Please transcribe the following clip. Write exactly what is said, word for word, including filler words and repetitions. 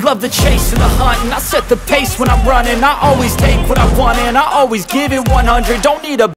love the chase and the hunt, and I set the pace when I'm running. I always take what I want and I always give it one hundred. Don't need a